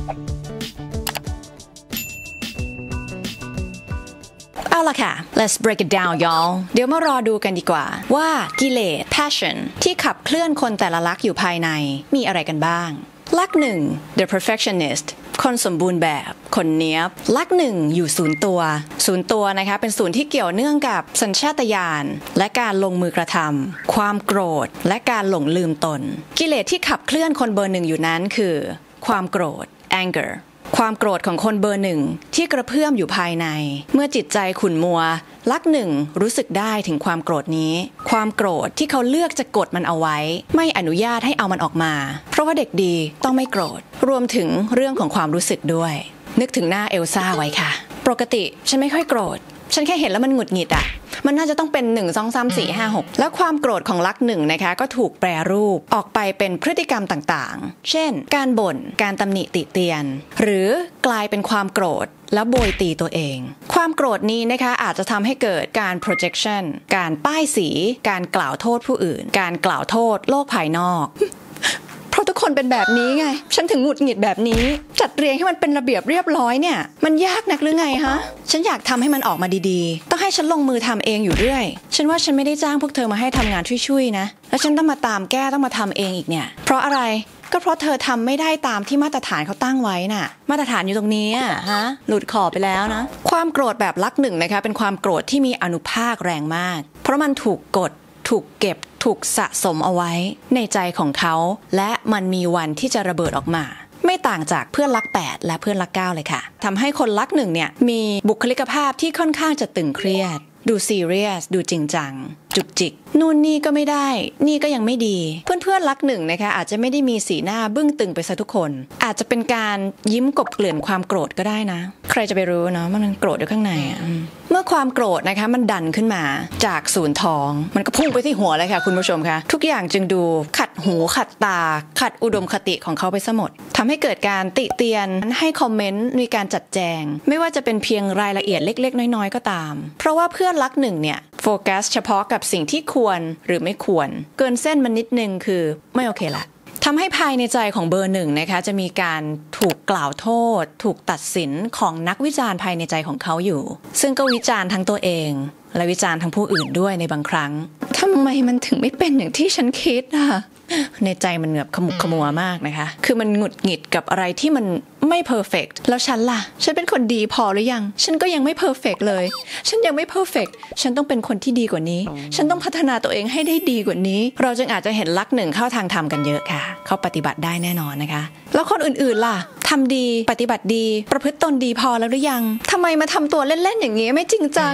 เอาล่ะค่ะ let's break it down y'all เดี๋ยวมารอดูกันดีกว่าว่ากิเลส passion ที่ขับเคลื่อนคนแต่ละลักษณ์อยู่ภายในมีอะไรกันบ้างลักษณ์หนึ่ง the perfectionist คนสมบูรณ์แบบคนเนี้ยบลักษณ์หนึ่งอยู่ศูนย์ตัวนะคะเป็นศูนย์ที่เกี่ยวเนื่องกับสัญชาตญาณและการลงมือกระทำความโกรธและการหลงลืมตนกิเลสที่ขับเคลื่อนคนเบอร์หนึ่งอยู่นั้นคือความโกรธ angerความโกรธของคนเบอร์หนึ่งที่กระเพื่อมอยู่ภายในเมื่อจิตใจขุ่นมัวลักหนึ่งรู้สึกได้ถึงความโกรธนี้ความโกรธที่เขาเลือกจะกดมันเอาไว้ไม่อนุญาตให้เอามันออกมาเพราะว่าเด็กดีต้องไม่โกรธรวมถึงเรื่องของความรู้สึกด้วยนึกถึงหน้าเอลซ่าไว้ค่ะปกติฉันไม่ค่อยโกรธฉันแค่เห็นแล้วมันหงุดหงิดมันน่าจะต้องเป็น1 2 3 4 5 6แล้วความโกรธของลักหนึ่งนะคะก็ถูกแปรรูปออกไปเป็นพฤติกรรมต่างๆเช่นการบ่นการตำหนิติเตียนหรือกลายเป็นความโกรธแล้วโบยตีตัวเองความโกรธนี้นะคะอาจจะทำให้เกิดการ projection การป้ายสีการกล่าวโทษผู้อื่นการกล่าวโทษโลกภายนอกเพราะทุกคนเป็นแบบนี้ไงฉันถึงหงุดหงิดแบบนี้จัดเรียงให้มันเป็นระเบียบเรียบร้อยเนี่ยมันยากนักหรือไงฮะฉันอยากทำให้มันออกมาดีๆต้องให้ฉันลงมือทำเองอยู่เรื่อยฉันว่าฉันไม่ได้จ้างพวกเธอมาให้ทำงานช่วยๆนะแล้วฉันต้องมาตามแก้ต้องมาทำเองอีกเนี่ยเพราะอะไรก็เพราะเธอทำไม่ได้ตามที่มาตรฐานเขาตั้งไว้น่ะมาตรฐานอยู่ตรงนี้ฮะหลุดขอบไปแล้วนะความโกรธแบบลักหนึ่งนะคะเป็นความโกรธที่มีอานุภาคแรงมากเพราะมันถูกกดถูกเก็บถูกสะสมเอาไว้ในใจของเขาและมันมีวันที่จะระเบิดออกมาไม่ต่างจากเพื่อนรัก8และเพื่อนรัก9เลยค่ะทำให้คนรัก1เนี่ยมีบุคลิกภาพที่ค่อนข้างจะตึงเครียดดูซีเรียสดูจริงจังจุกจิกนู่นนี่ก็ไม่ได้นี่ก็ยังไม่ดีเพื่อนๆรักหนึ่งนะคะอาจจะไม่ได้มีสีหน้าบึ้งตึงไปซะทุกคนอาจจะเป็นการยิ้มกบเกลื่อนความโกรธก็ได้นะใครจะไปรู้เนาะมันโกรธอยู่ข้างในเมื่อความโกรธนะคะมันดันขึ้นมาจากศูนย์ท้องมันก็พุ่งไปที่หัวเลยค่ะคุณผู้ชมคะทุกอย่างจึงดูขัดหูขัดตาขัดอุดมคติของเขาไปซะหมดทำให้เกิดการติเตียนให้คอมเมนต์มีการจัดแจงไม่ว่าจะเป็นเพียงรายละเอียดเล็กๆน้อยๆก็ตามเพราะว่าเพื่อนรักหนึ่งเนี่ยโฟกัสเฉพาะกับสิ่งที่ควรหรือไม่ควรเกินเส้นมันนิดนึงคือไม่โอเคละทำให้ภายในใจของเบอร์หนึ่งนะคะจะมีการถูกกล่าวโทษถูกตัดสินของนักวิจารณ์ภายในใจของเขาอยู่ซึ่งก็วิจารณ์ทั้งตัวเองและวิจารณ์ทั้งผู้อื่นด้วยในบางครั้งทำไมมันถึงไม่เป็นอย่างที่ฉันคิดในใจมันแบบขมุกขมัวมากนะคะคือมันหงุดหงิดกับอะไรที่มันไม่เพอร์เฟกต์แล้วฉันล่ะฉันเป็นคนดีพอหรือยังฉันก็ยังไม่เพอร์เฟกต์เลยฉันยังไม่เพอร์เฟกต์ฉันต้องเป็นคนที่ดีกว่านี้ฉันต้องพัฒนาตัวเองให้ได้ดีกว่านี้เราจึงอาจจะเห็นลักหนึ่งเข้าทางธรรมกันเยอะค่ะเขาปฏิบัติได้แน่นอนนะคะแล้วคนอื่นๆล่ะทำดีปฏิบัติดีประพฤติตนดีพอแล้วหรือยังทำไมมาทำตัวเล่นๆอย่างนี้ไม่จริงจัง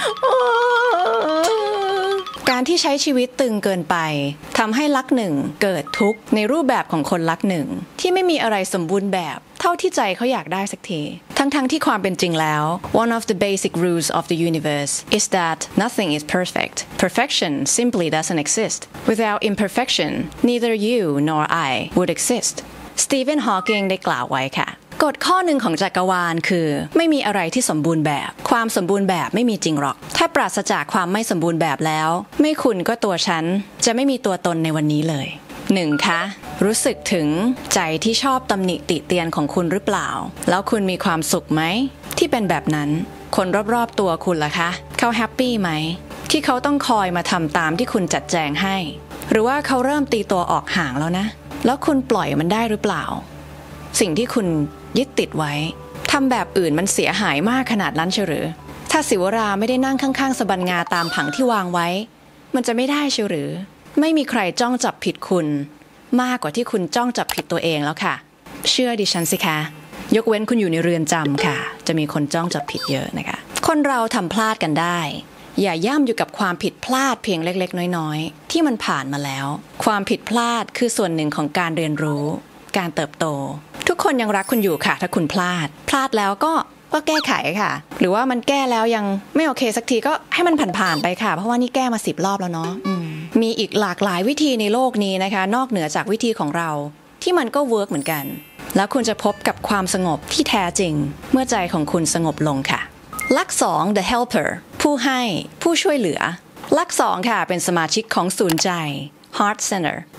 การที่ใช้ชีวิตตึงเกินไปทำให้ลักหนึ่งเกิดทุกข์ในรูปแบบของคนลักหนึ่งที่ไม่มีอะไรสมบูรณ์แบบเท่าที่ใจเขาอยากได้สักทีทั้งที่ความเป็นจริงแล้ว one of the basic rules of the universe is that nothing is perfect perfection simply doesn't exist without imperfection neither you nor I would exist Stephen Hawking ได้กล่าวไว้ค่ะกฎข้อหนึ่งของจักรวาลคือไม่มีอะไรที่สมบูรณ์แบบความสมบูรณ์แบบไม่มีจริงหรอกถ้าปราศจากความไม่สมบูรณ์แบบแล้วไม่คุณก็ตัวฉันจะไม่มีตัวตนในวันนี้เลย1คะรู้สึกถึงใจที่ชอบตำหนิติเตียนของคุณหรือเปล่าแล้วคุณมีความสุขไหมที่เป็นแบบนั้นคนรอบๆตัวคุณล่ะคะเขาแฮปปี้ไหมที่เขาต้องคอยมาทำตามที่คุณจัดแจงให้หรือว่าเขาเริ่มตีตัวออกห่างแล้วนะแล้วคุณปล่อยมันได้หรือเปล่าสิ่งที่คุณยึดติดไว้ทำแบบอื่นมันเสียหายมากขนาดนั้นเชียวหรือถ้าศิวราไม่ได้นั่งข้างๆสะบันงาตามผังที่วางไว้มันจะไม่ได้เชียวหรือไม่มีใครจ้องจับผิดคุณมากกว่าที่คุณจ้องจับผิดตัวเองแล้วค่ะเชื่อดิฉันสิคะยกเว้นคุณอยู่ในเรือนจำค่ะจะมีคนจ้องจับผิดเยอะนะคะคนเราทำพลาดกันได้อย่าย่ำอยู่กับความผิดพลาดเพียงเล็กๆน้อยๆที่มันผ่านมาแล้วความผิดพลาดคือส่วนหนึ่งของการเรียนรู้การเติบโตทุกคนยังรักคุณอยู่ค่ะถ้าคุณพลาดแล้วก็แก้ไขค่ะหรือว่ามันแก้แล้วยังไม่โอเคสักทีก็ให้มันผ่านไปค่ะเพราะว่านี่แก้มา10 รอบแล้วเนาะมีอีกหลากหลายวิธีในโลกนี้นะคะนอกเหนือจากวิธีของเราที่มันก็เวิร์กเหมือนกันแล้วคุณจะพบกับความสงบที่แท้จริงเมื่อใจของคุณสงบลงค่ะลัก2 the helper ผู้ให้ผู้ช่วยเหลือลัก2ค่ะเป็นสมาชิกของศูนย์ใจ Heart Center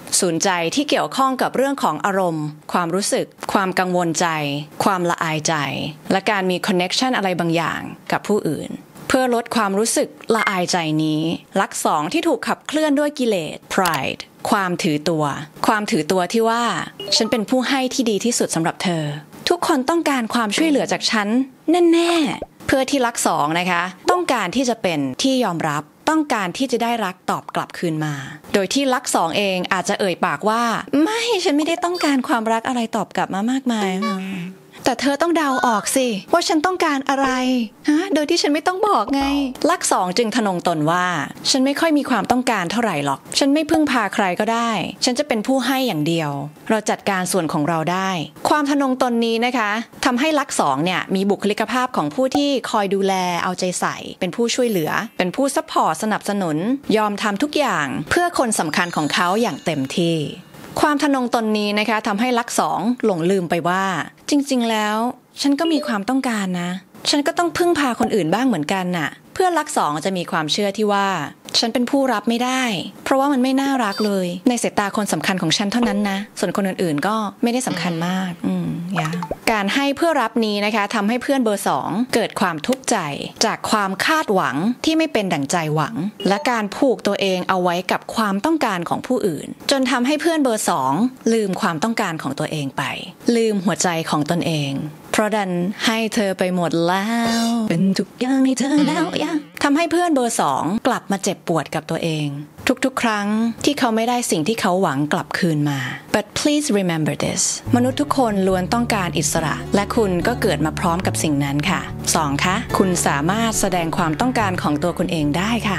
ศูนย์ใจที่เกี่ยวข้องกับเรื่องของอารมณ์ความรู้สึกความกังวลใจความละอายใจและการมีคอนเน็กชันอะไรบางอย่างกับผู้อื่นเพื่อลดความรู้สึกละอายใจนี้ลักษณ์2ที่ถูกขับเคลื่อนด้วยกิเลส pride ความถือตัวที่ว่าฉันเป็นผู้ให้ที่ดีที่สุดสำหรับเธอทุกคนต้องการความช่วยเหลือจากฉันแน่ๆเพื่อที่ลักษณ์2นะคะต้องการที่จะเป็นที่ยอมรับต้องการที่จะได้รักตอบกลับคืนมาโดยที่ลักษณ์2เองอาจจะเอ่ยปากว่าไม่ฉันไม่ได้ต้องการความรักอะไรตอบกลับมามากมายแต่เธอต้องเดาออกสิว่าฉันต้องการอะไรโดยที่ฉันไม่ต้องบอกไงลักษณ์2จึงทะนงตนว่าฉันไม่ค่อยมีความต้องการเท่าไหร่หรอกฉันไม่พึ่งพาใครก็ได้ฉันจะเป็นผู้ให้อย่างเดียวเราจัดการส่วนของเราได้ความทะนงตนนี้นะคะทำให้ลักษณ์2เนี่ยมีบุคลิกภาพของผู้ที่คอยดูแลเอาใจใส่เป็นผู้ช่วยเหลือเป็นผู้ซัพพอร์ตสนับสนุนยอมทำทุกอย่างเพื่อคนสำคัญของเขาอย่างเต็มที่ความทะนงตนนี้นะคะทำให้ลักษณ์2หลงลืมไปว่าจริงๆแล้วฉันก็มีความต้องการนะฉันก็ต้องพึ่งพาคนอื่นบ้างเหมือนกันน่ะเพื่อลักษณ์2จะมีความเชื่อที่ว่าฉันเป็นผู้รับไม่ได้เพราะว่ามันไม่น่ารักเลยในสายตาคนสำคัญของฉันเท่านั้นนะส่วนคนอื่นๆก็ไม่ได้สำคัญมากการให้เพื่อรับนี้นะคะทำให้เพื่อนเบอร์2เกิดความทุกข์ใจจากความคาดหวังที่ไม่เป็นดั่งใจหวังและการผูกตัวเองเอาไว้กับความต้องการของผู้อื่นจนทำให้เพื่อนเบอร์2ลืมความต้องการของตัวเองไปลืมหัวใจของตนเองเพราะดันให้เธอไปหมดแล้วเป็นทุกอย่างให้เธอแล้วทำให้เพื่อนเบอร์2กลับมาเจ็บปวดกับตัวเองทุกๆครั้งที่เขาไม่ได้สิ่งที่เขาหวังกลับคืนมา but please remember this มนุษย์ทุกคนล้วนต้องการอิสระและคุณก็เกิดมาพร้อมกับสิ่งนั้นค่ะ2คะคุณสามารถแสดงความต้องการของตัวคุณเองได้ค่ะ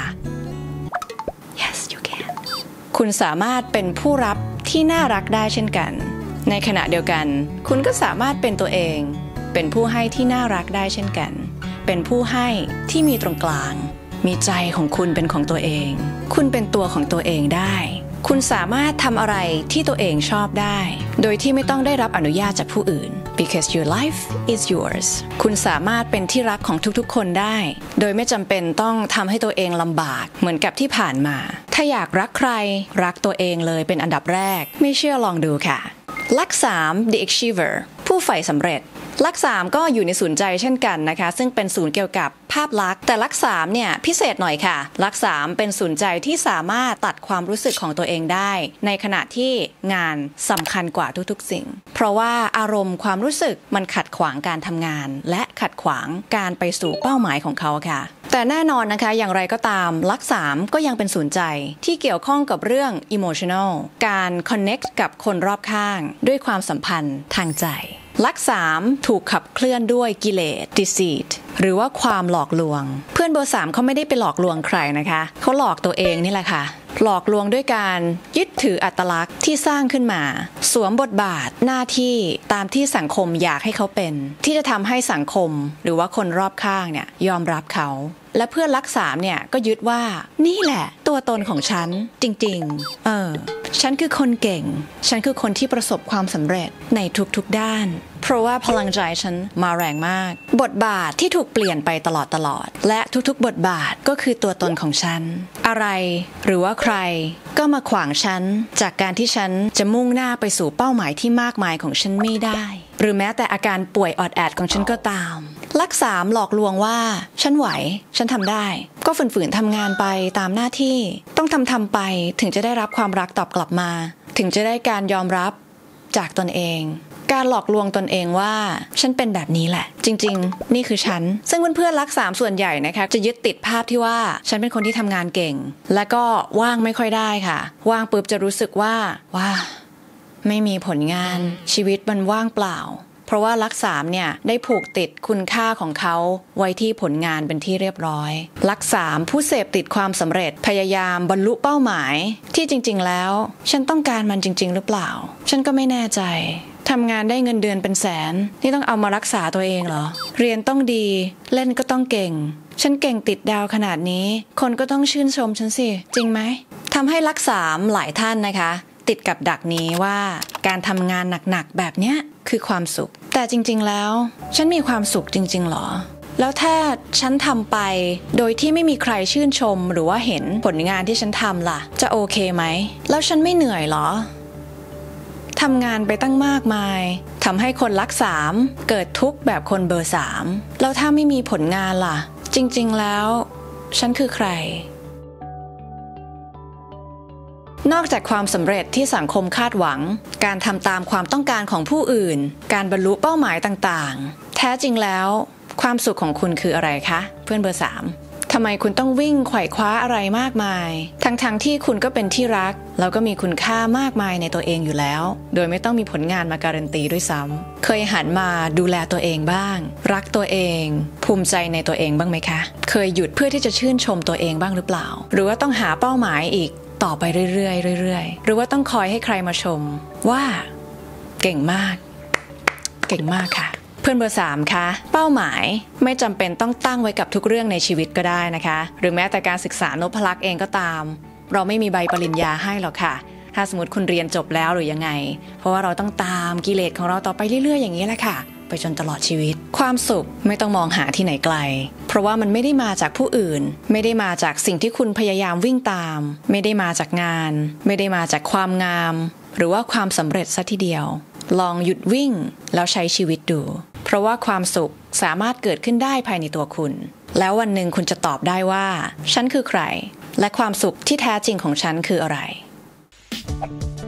yes you can คุณสามารถเป็นผู้รับที่น่ารักได้เช่นกันในขณะเดียวกันคุณก็สามารถเป็นตัวเองเป็นผู้ให้ที่น่ารักได้เช่นกันเป็นผู้ให้ที่มีตรงกลางมีใจของคุณเป็นของตัวเองคุณเป็นตัวของตัวเองได้คุณสามารถทำอะไรที่ตัวเองชอบได้โดยที่ไม่ต้องได้รับอนุญาตจากผู้อื่น because your life is yours คุณสามารถเป็นที่รักของทุกๆคนได้โดยไม่จำเป็นต้องทำให้ตัวเองลำบากเหมือนกับที่ผ่านมาถ้าอยากรักใครรักตัวเองเลยเป็นอันดับแรกไม่เชื่อลองดูค่ะลักษณ์3 the achiever ผู้ใฝ่สำเร็จลักษณ์3ก็อยู่ในศูนย์ใจเช่นกันนะคะซึ่งเป็นศูนย์เกี่ยวกับภาพลักษณ์แต่ลักษณ์3เนี่ยพิเศษหน่อยค่ะลักษณ์3เป็นศูนย์ใจที่สามารถตัดความรู้สึกของตัวเองได้ในขณะที่งานสำคัญกว่าทุกๆสิ่งเพราะว่าอารมณ์ความรู้สึกมันขัดขวางการทำงานและขัดขวางการไปสู่เป้าหมายของเขาค่ะแต่แน่นอนนะคะอย่างไรก็ตามลักษณ์3ก็ยังเป็นศูนย์ใจที่เกี่ยวข้องกับเรื่อง emotional การ connect กับคนรอบข้างด้วยความสัมพันธ์ทางใจลักษณ์3ถูกขับเคลื่อนด้วยกิเลส deceit หรือว่าความหลอกลวงเพื่อนเบอร์3เขาไม่ได้ไปหลอกลวงใครนะคะเขาหลอกตัวเองนี่แหละค่ะหลอกลวงด้วยการยึดถืออัตลักษณ์ที่สร้างขึ้นมาสวมบทบาทหน้าที่ตามที่สังคมอยากให้เขาเป็นที่จะทำให้สังคมหรือว่าคนรอบข้างเนี่ยยอมรับเขาและเพื่อนลักษณ์3เนี่ยก็ยึดว่านี่แหละตัวตนของฉันจริงๆฉันคือคนเก่งฉันคือคนที่ประสบความสำเร็จในทุกๆด้านเพราะว่าพลังใจฉันมาแรงมากบทบาทที่ถูกเปลี่ยนไปตลอดและทุกๆบทบาทก็คือตัวตนของฉันอะไรหรือว่าใครก็มาขวางฉันจากการที่ฉันจะมุ่งหน้าไปสู่เป้าหมายที่มากมายของฉันไม่ได้หรือแม้แต่อาการป่วยออดแอดของฉันก็ตามลักษณ์3หลอกลวงว่าฉันไหวฉันทำได้ก็ฝืนๆทำงานไปตามหน้าที่ต้องทำไปถึงจะได้รับความรักตอบกลับมาถึงจะได้การยอมรับจากตนเองการหลอกลวงตนเองว่าฉันเป็นแบบนี้แหละจริงๆนี่คือฉันซึ่งเพื่อนๆลักษณ์3ส่วนใหญ่นะคะจะยึดติดภาพที่ว่าฉันเป็นคนที่ทำงานเก่งและก็ว่างไม่ค่อยได้ค่ะว่างปุ๊บจะรู้สึกว่าไม่มีผลงานชีวิตมันว่างเปล่าเพราะว่าลักษณ์3เนี่ยได้ผูกติดคุณค่าของเขาไว้ที่ผลงานเป็นที่เรียบร้อยลักษณ์3ผู้เสพติดความสำเร็จพยายามบรรลุเป้าหมายที่จริงๆแล้วฉันต้องการมันจริงๆหรือเปล่าฉันก็ไม่แน่ใจทำงานได้เงินเดือนเป็นแสนนี่ต้องเอามารักษาตัวเองเหรอเรียนต้องดีเล่นก็ต้องเก่งฉันเก่งติดดาวขนาดนี้คนก็ต้องชื่นชมฉันสิจริงไหมทำให้ลักษณ์3หลายท่านนะคะติดกับดักนี้ว่าการทำงานหนักๆแบบเนี้ยคือความสุขแต่จริงๆแล้วฉันมีความสุขจริงๆหรอแล้วถ้าฉันทำไปโดยที่ไม่มีใครชื่นชมหรือว่าเห็นผลงานที่ฉันทำล่ะจะโอเคไหมแล้วฉันไม่เหนื่อยเหรอทำงานไปตั้งมากมายทำให้คนรัก3เกิดทุกข์แบบคนเบอร์3แล้วถ้าไม่มีผลงานล่ะจริงๆแล้วฉันคือใครนอกจากความสำเร็จที่สังคมคาดหวังการทำตามความต้องการของผู้อื่นการบรรลุเป้าหมายต่างๆแท้จริงแล้วความสุขของคุณคืออะไรคะเพื่อนเบอร์3ทำไมคุณต้องวิ่งไขว่คว้าอะไรมากมายทั้งที่คุณก็เป็นที่รักแล้วก็มีคุณค่ามากมายในตัวเองอยู่แล้วโดยไม่ต้องมีผลงานมาการันตีด้วยซ้ำเคยหันมาดูแลตัวเองบ้างรักตัวเองภูมิใจในตัวเองบ้างไหมคะเคยหยุดเพื่อที่จะชื่นชมตัวเองบ้างหรือเปล่าหรือว่าต้องหาเป้าหมายอีกต่อไปเรื่อยๆหรือว่าต้องคอยให้ใครมาชมว่าเก่งมากค่ะเพื่อนเบอร์3คะเป้าหมายไม่จำเป็นต้องตั้งไว้กับทุกเรื่องในชีวิตก็ได้นะคะหรือแม้แต่การศึกษานพลักษ์เองก็ตามเราไม่มีใบปริญญาให้หรอกค่ะถ้าสมมติคุณเรียนจบแล้วหรือยังไงเพราะว่าเราต้องตามกิเลสของเราต่อไปเรื่อยๆอย่างนี้แหละค่ะไปจนตลอดชีวิตความสุขไม่ต้องมองหาที่ไหนไกลเพราะว่ามันไม่ได้มาจากผู้อื่นไม่ได้มาจากสิ่งที่คุณพยายามวิ่งตามไม่ได้มาจากงานไม่ได้มาจากความงามหรือว่าความสำเร็จซะทีเดียวลองหยุดวิ่งแล้วใช้ชีวิตดูเพราะว่าความสุขสามารถเกิดขึ้นได้ภายในตัวคุณแล้ววันหนึ่งคุณจะตอบได้ว่าฉันคือใครและความสุขที่แท้จริงของฉันคืออะไร